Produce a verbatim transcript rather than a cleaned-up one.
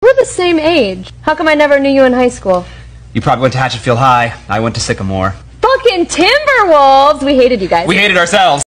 We're the same age. How come I never knew you in high school? You probably went to Hatchetfield High. I went to Sycamore. Fucking Timberwolves! We hated you guys. We hated ourselves.